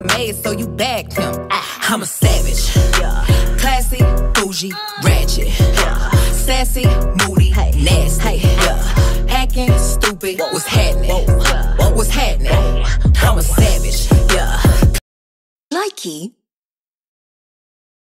made, so you bagged him. I'm a savage, classy, bougie, ratchet, sassy, moody, nasty, acting stupid. What's happening? What's happening? I'm a savage, Likey.